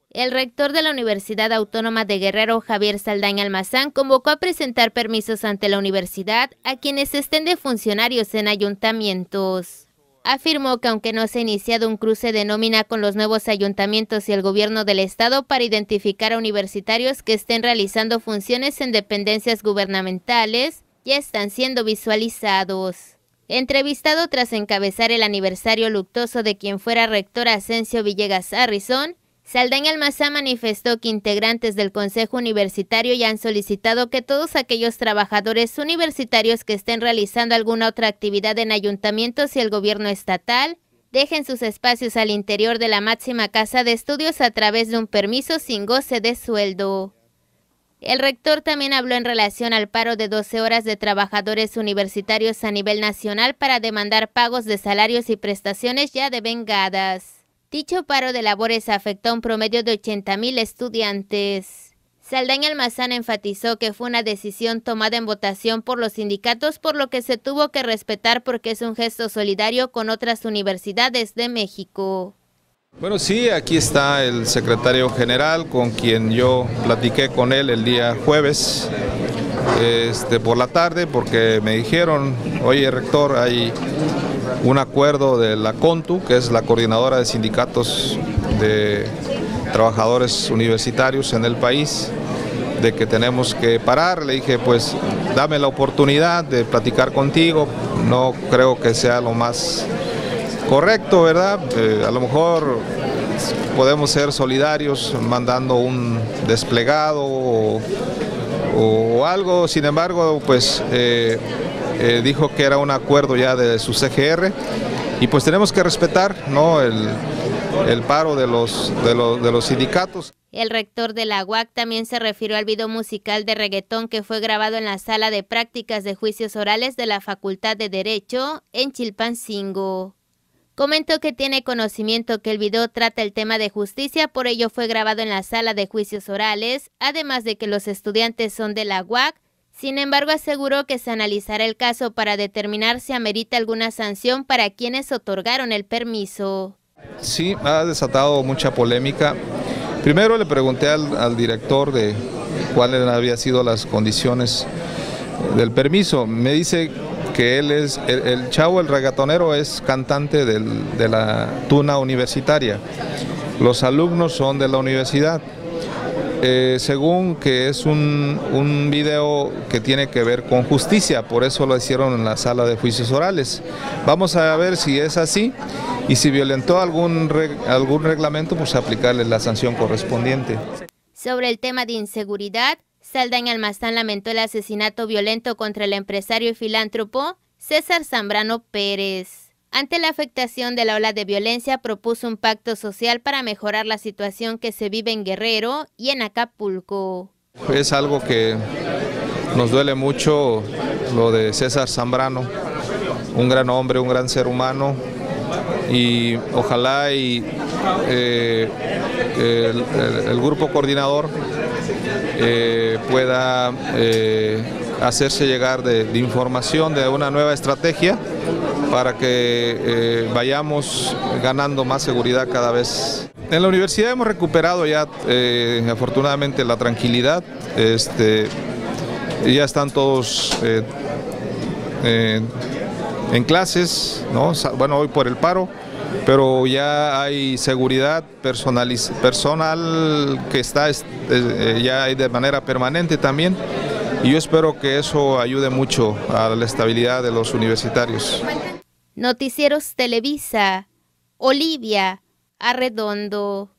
El rector de la Universidad Autónoma de Guerrero, Javier Saldaña Almazán, convocó a presentar permisos ante la universidad a quienes estén de funcionarios en ayuntamientos. Afirmó que aunque no se ha iniciado un cruce de nómina con los nuevos ayuntamientos y el gobierno del estado para identificar a universitarios que estén realizando funciones en dependencias gubernamentales, ya están siendo visualizados. Entrevistado tras encabezar el aniversario luctuoso de quien fuera rector Asensio Villegas Harrison, Saldaña Almazán manifestó que integrantes del Consejo Universitario ya han solicitado que todos aquellos trabajadores universitarios que estén realizando alguna otra actividad en ayuntamientos y el gobierno estatal dejen sus espacios al interior de la máxima casa de estudios a través de un permiso sin goce de sueldo. El rector también habló en relación al paro de 12 horas de trabajadores universitarios a nivel nacional para demandar pagos de salarios y prestaciones ya devengadas. Dicho paro de labores afectó a un promedio de 80,000 estudiantes. Saldaña Almazán enfatizó que fue una decisión tomada en votación por los sindicatos, por lo que se tuvo que respetar porque es un gesto solidario con otras universidades de México. Bueno, sí, aquí está el secretario general con quien yo platiqué con él el día jueves por la tarde, porque me dijeron, oye rector, hay un acuerdo de la CONTU, que es la coordinadora de sindicatos de trabajadores universitarios en el país, de que tenemos que parar. Le dije, pues dame la oportunidad de platicar contigo, no creo que sea lo más correcto, ¿verdad? A lo mejor podemos ser solidarios mandando un desplegado o algo, sin embargo, pues dijo que era un acuerdo ya de su CGR y pues tenemos que respetar, ¿no?, el paro de los sindicatos. El rector de la UAC también se refirió al video musical de reggaetón que fue grabado en la sala de prácticas de juicios orales de la Facultad de Derecho en Chilpancingo. Comentó que tiene conocimiento que el video trata el tema de justicia, por ello fue grabado en la sala de juicios orales, además de que los estudiantes son de la UAC. Sin embargo, aseguró que se analizará el caso para determinar si amerita alguna sanción para quienes otorgaron el permiso. Sí, ha desatado mucha polémica. Primero le pregunté al director de cuáles habían sido las condiciones del permiso. Me dice que él es, el chavo, el reggaetonero, es cantante de la tuna universitaria. Los alumnos son de la universidad. Según que es un video que tiene que ver con justicia, por eso lo hicieron en la sala de juicios orales. Vamos a ver si es así y si violentó algún reglamento, pues aplicarle la sanción correspondiente. Sobre el tema de inseguridad, Saldaña Almazán lamentó el asesinato violento contra el empresario y filántropo César Zambrano Pérez. Ante la afectación de la ola de violencia, propuso un pacto social para mejorar la situación que se vive en Guerrero y en Acapulco. Es algo que nos duele mucho, lo de César Zambrano, un gran hombre, un gran ser humano, y ojalá el grupo coordinador pueda hacerse llegar de información de una nueva estrategia para que vayamos ganando más seguridad cada vez. En la universidad hemos recuperado ya afortunadamente la tranquilidad, ya están todos en clases, ¿no? Bueno, hoy por el paro, pero ya hay seguridad personal que está ya de manera permanente también, y yo espero que eso ayude mucho a la estabilidad de los universitarios. Noticieros Televisa, Olivia Arredondo.